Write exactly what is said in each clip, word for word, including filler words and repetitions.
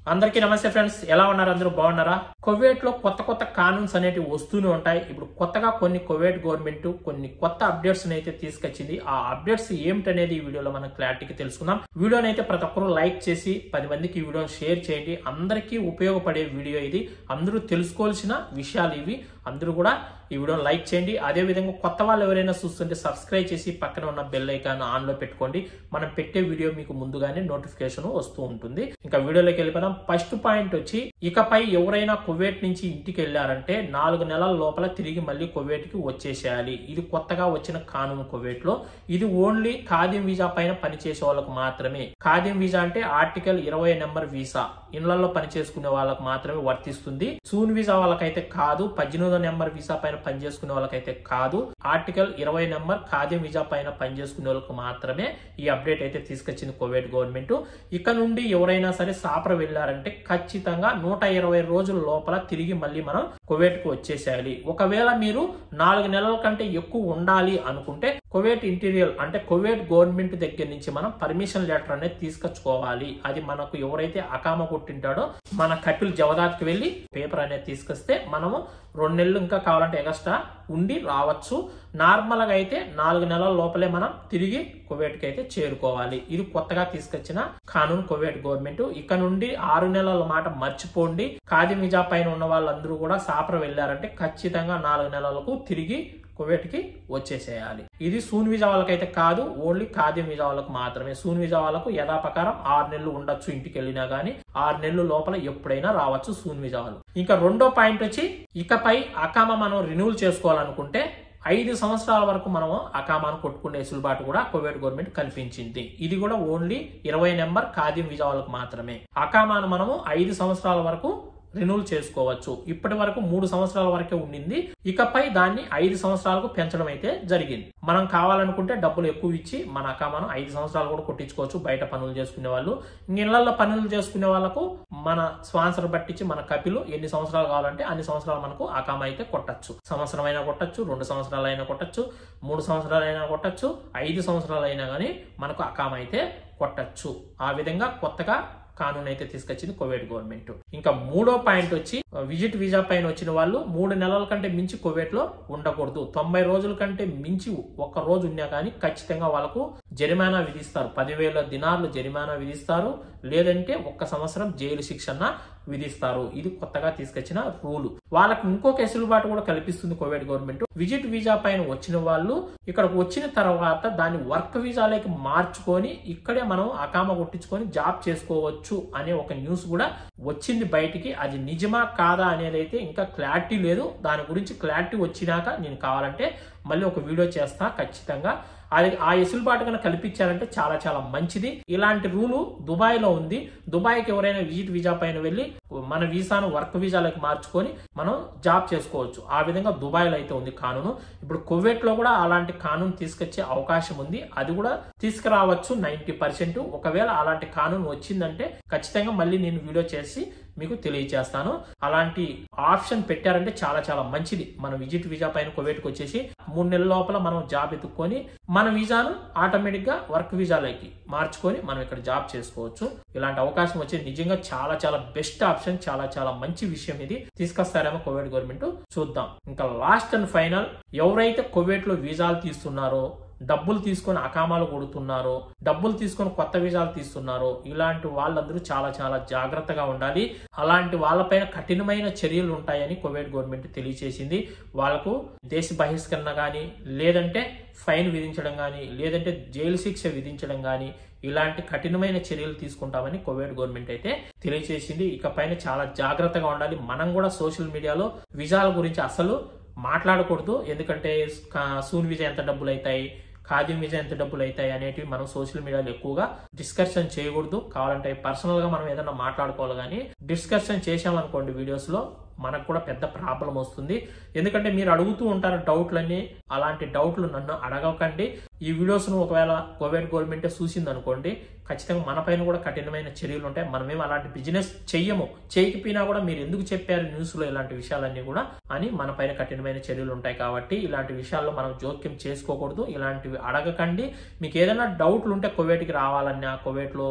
అందరికీ నమస్తే ఫ్రెండ్స్, ఎలా ఉన్నారు? అందరూ బాగున్నారా? కువైట్ లో కొత్త కొత్త కానూన్స్ అనేటివి వస్తూనే ఉంటాయి. ఇప్పుడు కొత్తగా కొన్ని కువైట్ గవర్నమెంట్ కొన్ని కొత్త అప్డేట్స్ అయితే తీసుకొచ్చింది. ఆ అప్డేట్స్ ఏమిటనేది ఈ వీడియోలో మనం క్లారిటీగా తెలుసుకుందాం. వీడియోని అయితే ప్రతి ఒక్కరూ లైక్ చేసి పది మందికి ఈ వీడియోని షేర్ చేయండి. అందరికీ ఉపయోగపడే వీడియో ఇది. అందరూ తెలుసుకోవాల్సిన విషయాలు ఇవి. అందరూ కూడా ఈ వీడియోని లైక్ చేయండి. అదే విధంగా కొత్త వాళ్ళు ఎవరైనా చూస్తుంటే సబ్స్క్రైబ్ చేసి పక్కన ఉన్న బెల్ ఐకాన్ ఆన్ లో పెట్టుకోండి. మనం పెట్టే వీడియో మీకు ముందుగానే నోటిఫికేషన్ వస్తూ ఉంటుంది. ఇంకా వీడియోలోకి వెళ్ళిపోదాం. ఫస్ట్ పాయింట్ వచ్చి, ఇకపై ఎవరైనా కువైట్ నుంచి ఇంటికి వెళ్ళారంటే నాలుగు నెలల లోపల తిరిగి మళ్ళీ కువైట్ కి వచ్చేసేయాలి. ఇది కొత్తగా వచ్చిన కానూన్ కువైట్ లో. ఇది ఓన్లీ ఖాదీం వీసా పైన పనిచేసే వాళ్ళకు మాత్రమే. ఖాదీం వీసా అంటే ఆర్టికల్ ఇరవై నెంబర్ వీసా, ఇళ్లలో పనిచేసుకునే వాళ్ళకు మాత్రమే వర్తిస్తుంది. సూన్ వీసా వాళ్ళకైతే కాదు. పద్దెనిమిదో నెంబర్ వీసా పైన పనిచేసుకునే వాళ్ళకైతే కాదు. ఆర్టికల్ ఇరవై నెంబర్ ఖాదీం వీసా పైన పనిచేసుకునే వాళ్ళకు మాత్రమే ఈ అప్డేట్ అయితే తీసుకొచ్చింది కువైట్ గవర్నమెంట్. ఇక నుండి ఎవరైనా సరే సాపర వెళ్ళారంటే ఖచ్చితంగా నూట ఇరవై రోజుల లోపల తిరిగి మళ్ళీ మనం కువైట్ కు వచ్చేసేయాలి. ఒకవేళ మీరు నాలుగు నెలల కంటే ఎక్కువ ఉండాలి అనుకుంటే కువైట్ ఇంటీరియర్ అంటే కువైట్ గవర్నమెంట్ దగ్గర నుంచి మనం పర్మిషన్ లెటర్ అనేది తీసుకొచ్చుకోవాలి. అది మనకు ఎవరైతే అకామ కొట్టింటాడో మన కపిల్ జవదాత్కి వెళ్ళి పేపర్ అనేది తీసుకొస్తే మనము రెండు నెలలు ఇంకా కావాలంటే ఎక్స్ట్రా ఉండి రావచ్చు. నార్మల్ గా అయితే నాలుగు నెలల లోపలే మనం తిరిగి కువైట్ కి అయితే చేరుకోవాలి. ఇది కొత్తగా తీసుకొచ్చిన కానూన్ కువైట్ గవర్నమెంట్. ఇక నుండి ఆరు నెలల మాట మర్చిపోండి. ఖాదీం వీసా పైన ఉన్న వాళ్ళందరూ కూడా సాపర వెళ్ళారంటే ఖచ్చితంగా నాలుగు నెలలకు తిరిగి కువైట్ కి వచ్చేసేయాలి. ఇది సూన్ వీసా వాళ్ళకైతే కాదు, ఓన్లీ ఖాదీం వీసా వాళ్ళకు మాత్రమే. సూన్ వీసా వాళ్ళకు యథాప్రకారం ఆరు నెలలు ఉండొచ్చు ఇంటికి వెళ్ళినా గానీ, ఆరు నెలల లోపల ఎప్పుడైనా రావచ్చు సూన్ వీసా వాళ్ళు. ఇంకా రెండో పాయింట్ వచ్చి, ఇకపై అకామ మనం రిన్యూవల్ చేసుకోవాలనుకుంటే ఐదు సంవత్సరాల వరకు మనం అకామాను కొట్టుకునే వెసులుబాటు కూడా కువైట్ గవర్నమెంట్ కల్పించింది. ఇది కూడా ఓన్లీ ఇరవై నెంబర్ ఖాదీం వీసా వాళ్ళకు మాత్రమే. అకామాను మనము ఐదు సంవత్సరాల వరకు రిన్యూవల్ చేసుకోవచ్చు. ఇప్పటి వరకు మూడు సంవత్సరాల వరకే ఉండింది. ఇకపై దాన్ని ఐదు సంవత్సరాలకు పెంచడం అయితే జరిగింది. మనం కావాలనుకుంటే డబ్బులు ఎక్కువ ఇచ్చి మన అకామాను ఐదు సంవత్సరాలు కూడా కొట్టించుకోవచ్చు. బయట పనులు చేసుకునే వాళ్ళు, ఇళ్లలో పనులు చేసుకునే వాళ్ళకు మన స్పాన్సర్ పట్టించి మన కపిలు ఎన్ని సంవత్సరాలు కావాలంటే అన్ని సంవత్సరాలు మనకు అకామ అయితే కొట్టచ్చు. సంవత్సరం అయినా కొట్టచ్చు, రెండు సంవత్సరాలు అయినా కొట్టచ్చు, మూడు సంవత్సరాలు అయినా కొట్టచ్చు, ఐదు సంవత్సరాలు అయినా కానీ మనకు అకామ అయితే కొట్టచ్చు. ఆ విధంగా కొత్తగా కానూన్ అయితే తీసుకొచ్చింది కువైట్ గవర్నమెంట్. ఇంకా మూడో పాయింట్ వచ్చి, విజిట్ వీసా పైన వచ్చిన వాళ్ళు మూడు నెలల కంటే మించి కువైట్ లో ఉండకూడదు. తొంభై రోజుల కంటే మించి ఒక్క రోజు ఉన్నా కానీ ఖచ్చితంగా వాళ్ళకు జరిమానా విధిస్తారు. పదివేల దినార్లు జరిమానా విధిస్తారు, లేదంటే ఒక్క సంవత్సరం జైలు శిక్షణ విధిస్తారు. ఇది కొత్తగా తీసుకొచ్చిన రూల్. వాళ్ళకి ఇంకొక వెసులుబాటు కూడా కల్పిస్తుంది కువైట్ గవర్నమెంట్. విజిట్ వీసా పైన వచ్చిన వాళ్ళు ఇక్కడికి వచ్చిన తర్వాత దాన్ని వర్క్ వీసాలోకి మార్చుకొని ఇక్కడే మనం అకామ కొట్టించుకొని జాబ్ చేసుకోవచ్చు అనే ఒక న్యూస్ కూడా వచ్చింది బయటికి. అది నిజమా కాదా అనేది అయితే ఇంకా క్లారిటీ లేదు. దాని గురించి క్లారిటీ వచ్చినాక నేను కావాలంటే మళ్ళీ ఒక వీడియో చేస్తా ఖచ్చితంగా. అది ఆ వెసులుబాటు కనుక కల్పించారంటే చాలా చాలా మంచిది. ఇలాంటి రూలు దుబాయ్ లో ఉంది. దుబాయ్కి ఎవరైనా విజిట్ వీసా పైన వెళ్ళి మన వీసాను వర్క్ వీసాలోకి మార్చుకొని మనం జాబ్ చేసుకోవచ్చు. ఆ విధంగా దుబాయ్ లో అయితే ఉంది కానూను. ఇప్పుడు కువైట్ లో కూడా అలాంటి కానూన్ తీసుకొచ్చే అవకాశం ఉంది. అది కూడా తీసుకురావచ్చు నైన్టీ పర్సెంట్. ఒకవేళ అలాంటి కానూన్ వచ్చిందంటే ఖచ్చితంగా మళ్ళీ నేను వీడియో చేసి మీకు తెలియజేస్తాను. అలాంటి ఆప్షన్ పెట్టారంటే చాలా చాలా మంచిది. మన విజిట్ వీసా పైన కువైట్కి వచ్చేసి మూడు నెలల లోపల మనం జాబ్ ఎత్తుక్కొని మన వీసాను ఆటోమేటిక్ గా వర్క్ వీసాలోకి మార్చుకొని మనం ఇక్కడ జాబ్ చేసుకోవచ్చు. ఇలాంటి అవకాశం వచ్చేది నిజంగా చాలా చాలా బెస్ట్ ఆప్షన్. చాలా చాలా మంచి విషయం. ఇది తీసుకొస్తారేమో కువైట్ గవర్నమెంట్, చూద్దాం. ఇంకా లాస్ట్ అండ్ ఫైనల్, ఎవరైతే కువైట్ లో వీసాలు తీస్తున్నారో, డబ్బులు తీసుకొని అకామాలు కొడుతున్నారో, డబ్బులు తీసుకొని కొత్త వీసాలు తీస్తున్నారో, ఇలాంటి వాళ్ళందరూ చాలా చాలా జాగ్రత్తగా ఉండాలి. అలాంటి వాళ్ళపైన కఠినమైన చర్యలు ఉంటాయని కువైట్ గవర్నమెంట్ తెలియజేసింది. వాళ్ళకు దేశ బహిష్కరణ కానీ, లేదంటే ఫైన్ విధించడం కానీ, లేదంటే జైలు శిక్ష విధించడం కానీ, ఇలాంటి కఠినమైన చర్యలు తీసుకుంటామని కువైట్ గవర్నమెంట్ అయితే తెలియజేసింది. ఇకపైన చాలా జాగ్రత్తగా ఉండాలి. మనం కూడా సోషల్ మీడియాలో వీసాల గురించి అసలు మాట్లాడకూడదు. ఎందుకంటే సూన్ వీసా ఎంత డబ్బులు అవుతాయి, ఖాదీం వీసా ఎంత డబ్బులు అవుతాయి అనేటివి మనం సోషల్ మీడియాలో ఎక్కువగా డిస్కషన్ చేయకూడదు. కావాలంటే పర్సనల్ గా మనం ఏదైనా మాట్లాడుకోవాలి. కానీ డిస్కషన్ చేసామనుకోండి వీడియోస్ లో మనకు కూడా పెద్ద ప్రాబ్లం వస్తుంది. ఎందుకంటే మీరు అడుగుతూ ఉంటారు డౌట్లన్నీ. అలాంటి డౌట్లు నన్ను అడగకండి. ఈ వీడియోస్ ను ఒకవేళ కువైట్ గవర్నమెంట్ చూసింది అనుకోండి, ఖచ్చితంగా మన పైన కూడా కఠినమైన చర్యలు ఉంటాయి. మనమేం అలాంటి బిజినెస్ చెయ్యము. చేయకపోయినా కూడా మీరు ఎందుకు చెప్పారు న్యూస్ లో ఇలాంటి విషయాలన్నీ కూడా అని మన పైన కఠినమైన చర్యలు ఉంటాయి. కాబట్టి ఇలాంటి విషయాల్లో మనం జోక్యం చేసుకోకూడదు. ఇలాంటివి అడగకండి. మీకు ఏదైనా డౌట్లు ఉంటే కువైట్కి రావాలన్నా, కువైట్ లో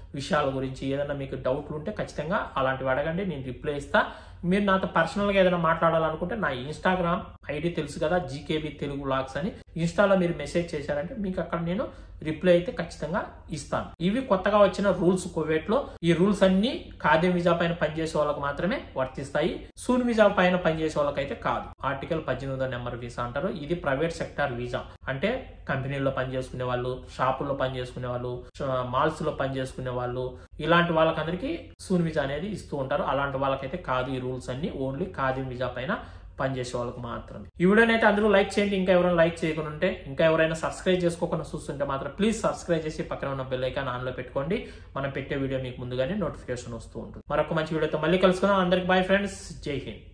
విషయాల గురించి ఏదైనా మీకు డౌట్లు ఉంటే ఖచ్చితంగా అలాంటివి అడగండి, నేను రిప్లై ఇస్తా. మీరు నాతో పర్సనల్గా ఏదైనా మాట్లాడాలనుకుంటే నా ఇన్స్టాగ్రామ్ ఐడి తెలుసు కదా, జీకేబీ తెలుగు వ్లాగ్స్ అని. ఇన్స్టాలో మీరు మెసేజ్ చేశారంటే మీకు అక్కడ నేను రిప్లై అయితే ఖచ్చితంగా ఇస్తాను. ఇవి కొత్తగా వచ్చిన రూల్స్ కువైట్ లో. ఈ రూల్స్ అన్ని ఖాదీం వీసా పైన పనిచేసే వాళ్ళకి మాత్రమే వర్తిస్తాయి, సూన్ వీసా పైన పనిచేసే వాళ్ళకైతే కాదు. ఆర్టికల్ పద్దెనిమిదో నెంబర్ వీసా అంటారు. ఇది ప్రైవేట్ సెక్టార్ వీసా, అంటే కంపెనీల్లో పనిచేసుకునే వాళ్ళు, షాపుల్లో పనిచేసుకునే వాళ్ళు, మాల్స్ లో పనిచేసుకునే వాళ్ళు, ఇలాంటి వాళ్ళకందరికీ సూన్ వీసా అనేది ఇస్తూ ఉంటారు. అలాంటి వాళ్ళకైతే కాదు ఈ రూల్స్ అన్ని, ఓన్లీ ఖాదీం వీసా పైన పనిచేసే వాళ్ళకి మాత్రమే. ఈ వీడియోని అయితే అందరూ లైక్ చేయండి. ఇంకా ఎవరైనా లైక్ చేయకుండా ఉంటే, ఇంకా ఎవరైనా సబ్స్క్రైబ్ చేసుకోకుండా చూస్తుంటే మాత్రం ప్లీజ్ సబ్స్క్రైబ్ చేసి పక్కన ఉన్న బెల్ ఐకాన్ ఆన్ లో పెట్టుకోండి. మనం పెట్టే వీడియో మీకు ముందుగానే నోటిఫికేషన్ వస్తూ ఉంటుంది. మరొక మంచి వీడియోతో మళ్ళీ కలుసుకుందాం. అందరికి బాయ్ ఫ్రెండ్స్, జై హింద్.